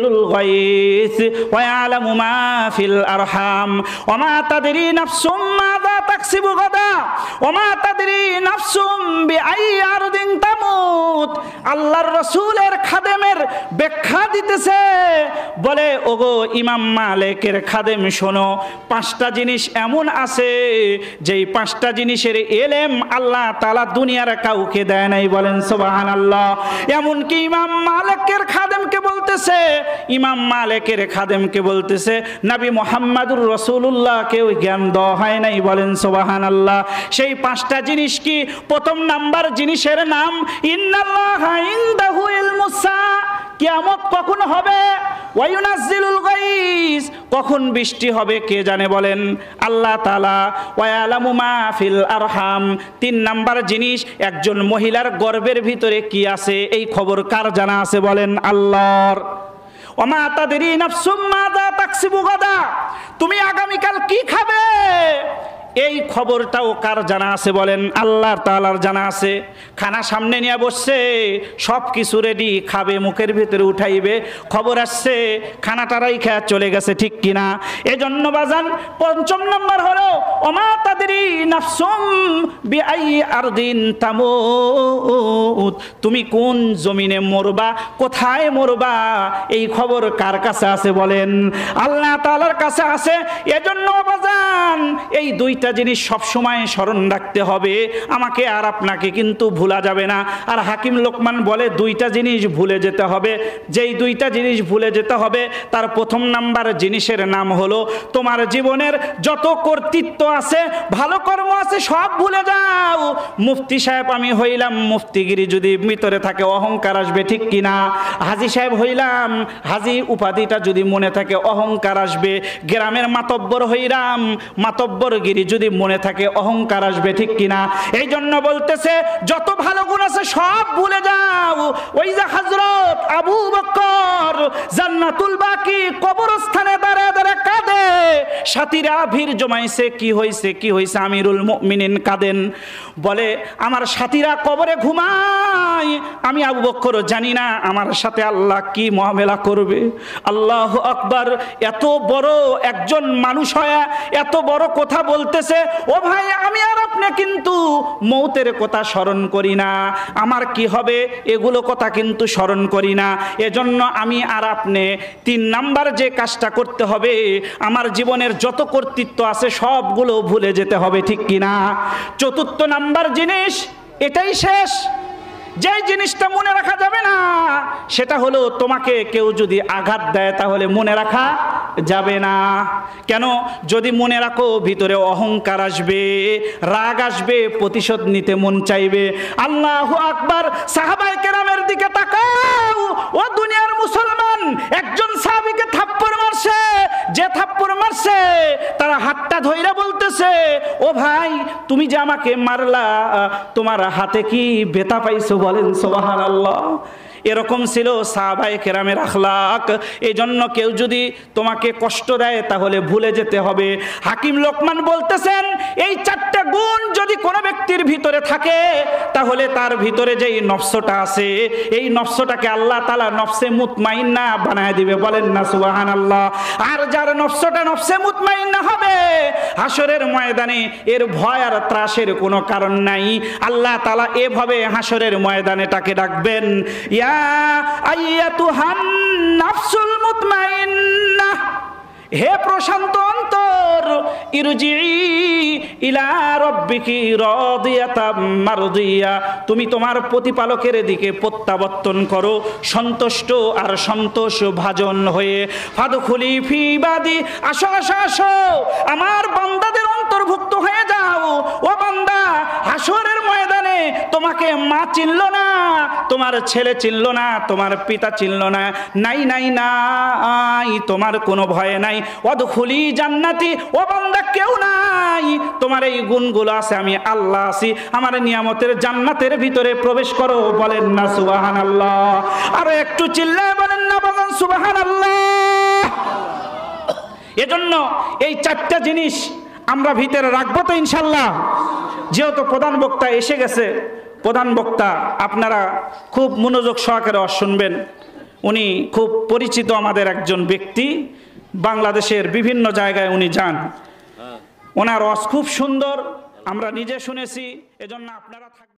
الغيث ويعلم ما في الأرحام وما تدري نفس ماذا تكسب غدا وما تدري نفس بأي أرض تموت। আল্লাহর রাসূলের খাদেমের ব্যাখ্যা দিতেছে, বলে ওগো ইমাম মালিকের খাদেম শোনো, পাঁচটা জিনিস এমন আছে যেই পাঁচটা জিনিসের ইলম আল্লাহ তাআলা দুনিয়ার কাউকে দেয় নাই। বলেন সুবহানাল্লাহ। এমনকি ইমাম মালিকের খাদেমকে বলতেছে, ইমাম মালিকের খাদেমকে বলতেছে নবী মুহাম্মদুর রাসূলুল্লাহকেও জ্ঞান দেওয়া হয় নাই। বলেন সুবহানাল্লাহ। সেই পাঁচটা জিনিস কি? প্রথম নাম্বার জিনিসের নাম ইন্নাল্লাহা ইনদাহু ইলমুস সাআ, কিয়ামত কখন হবে, ওয়ায়ুনাজ্জিলুল গায়স, কখন বৃষ্টি হবে কে জানে। বলেন আল্লাহ তাআলা। ওয়ায়ালামু মা ফিল আরহাম, তিন নাম্বার জিনিস একজন মহিলার গর্ভের ভিতরে কি আছে এই খবর কার জানা আছে? বলেন আল্লাহর। ওমা তাদরি নাফসুম মাযা তাকসিবু গাদা, তুমি আগামীকাল কি খাবে এই খবরটাও কার জানা আছে? বলেন আল্লাহর তাআলার জানা আছে। খানা সামনে নিয়ে বসছে, সব কিছু রেডি, খাবে, মুখের ভিতরে উঠাইবে, খবর আসছে খানাটা রাইখা চলে গেছে, ঠিক কিনা? এজন্য বাজান পঞ্চম নম্বর হলো ওমা তাদরি নাফসুম বিআই আরদিন তামুত, তুমি কোন জমিনে মরবা, কোথায় মরবা এই খবর কার কাছে আছে? বলেন আল্লাহ তাআলার কাছে আছে। এজন্য বাজান এই দুইটা জিনিস সবসময় স্মরণ রাখতে হবে, আমাকে আর আপনাকে কিন্তু ভুলা যাবে না। আর হাকিম লোকমান বলে দুইটা জিনিস ভুলে যেতে হবে। যেই দুইটা জিনিস ভুলে যেতে হবে তার প্রথম নাম্বার জিনিসের নাম হলো তোমার জীবনের যত কর্তৃত্ব আছে, ভালো কর্ম আছে, সব ভুলে যাও। মুফতি সাহেব আমি হইলাম, মুফতিগিরি যদি ভিতরে থাকে অহংকার আসবে, ঠিক কিনা? হাজী সাহেব হইলাম, হাজী উপাধিটা যদি মনে থাকে অহংকার আসবে। গ্রামের মাতব্বর হইলাম, মাতব্বরগিরি যদি মনে থাকে অহংকার আসবে, ঠিক কিনা? এই জন্য বলতেছে যত ভালো গুণ আছে সব ভুলে যাও। ওই যে হযরত আবু বকর জান্নাতুল বাকি কবরস্থানে দাঁড়ায় দাঁড়ায় কাঁদে, সাথীরা ভিড় জমাইছে, কি হইছে কি হইছে, আমিরুল মুমিনিন কাঁদেন, বলে আমার সাথীরা কবরে ঘুমায়, আমি আবু বকর জানি না আমার সাথে আল্লাহ কি মুআমেলা করবে। আল্লাহু আকবার। এত বড় একজন মানুষ হয় এত বড় কথা বলতেছে। ও ভাই, আমি আর আপনি কিন্তু মৌতের কথা স্মরণ করি না, আমার কি হবে এগুলো কথা কিন্তু স্মরণ করি না। এজন্য আমি আর আপনি তিন নাম্বার যে কাজটা করতে হবে, আমার জীবনের যত কর্তৃত্ব আছে সবগুলো ভুলে যেতে হবে, ঠিক কিনা? চতুর্থ নাম্বার জিনিস এটাই শেষ, যে জিনিসটা মনে রাখা যাবে না সেটা হলো তোমাকে কেউ যদি আঘাত দেয় তাহলে মনে রাখা যাবে না। কেন? যদি মনে রাখো ভিতরে অহংকার আসবে, রাগ আসবে, প্রতিশোধ নিতে মন চাইবে। আল্লাহু আকবার। সাহাবায়ে কেরামের দিকে তাকাও, ও দুনিয়ার মুসলমান, একজন সাহাবীকে থাপ্পড় মারছে, যে থাপ্পড় মারছে তারা হাতটা ধইরা বলতেছে ও ভাই তুমি যে আমাকে মারলা তোমার হাতে কি ব্যথা পাইছো? বলেন সুবহানাল্লাহ। এরকম ছিল সাহাবায়ে কেরামের আখলাক। এই জন্য কেউ যদি তোমাকে কষ্ট দেয় তাহলে ভুলে যেতে হবে। হাকিম লোকমান বলতেছেন এই চারটা গুণ যদি কোনো ব্যক্তির ভিতরে থাকে তাহলে তার ভিতরে যেই নফসটা আছে এই নফসটাকে আল্লাহ তাআলা নফসে মুতমাইন্না বানায় দিবে। বলেন না সুবহানাল্লাহ। আর যার নফসটা নফসে মুতমাইন্না হবে হাসরের ময়দানে এর ভয় আর ত্রাসের কোনো কারণ নাই। আল্লাহ তাআলা এভাবে হাসরের ময়দানে তাকে ডাকবেন, ইয়া আইয়াতুহান নাফসুল মুতমাইন্নাহ, হে প্রশান্ত অন্তর, ইরজিই ইলা রাব্বিকি রাদিয়াতাম মারদিয়া, তুমি তোমার প্রতিপালকের দিকে প্রত্যাবর্তন করো সন্তুষ্ট আর সন্তোষ ভাজন হয়ে। ফাদখুলি ফি ইবাদি, আসো আসো আসো আমার বান্দাদের অন্তর্ভুক্ত হয়ে যাও। ও বান্দা, হাসরের ময়দানে তোমাকে মা চিনল না, তোমার ছেলে চিনল না, তোমার পিতা চিনল না, নাই নাই নাই, তোমার কোনো ভয় নাই। ওয়াদখুলি জান্নাতি, ও বান্দা কেউ নাই, তোমার এই গুণগুলো আছে, আমি আল্লাহ আছি, আমার নিয়ামতের জান্নাতের ভিতরে প্রবেশ করো। বলেন না সুবহানাল্লাহ। আরো একটু চিল্লায় বলেন না বলেন সুবহানাল্লাহ। এজন্য এই চারটা জিনিস আমরা ভিতরে রাখবো তো ইনশাআল্লাহ। যেহেতু প্রধান বক্তা এসে গেছে, প্রধান বক্তা আপনারা খুব মনোযোগ সহকারে শুনবেন। উনি খুব পরিচিত আমাদের একজন ব্যক্তি, বাংলাদেশের বিভিন্ন জায়গায় উনি যান। ওনার ওয়াজ খুব সুন্দর, আমরা নিজে শুনেছি, এজন্য আপনারা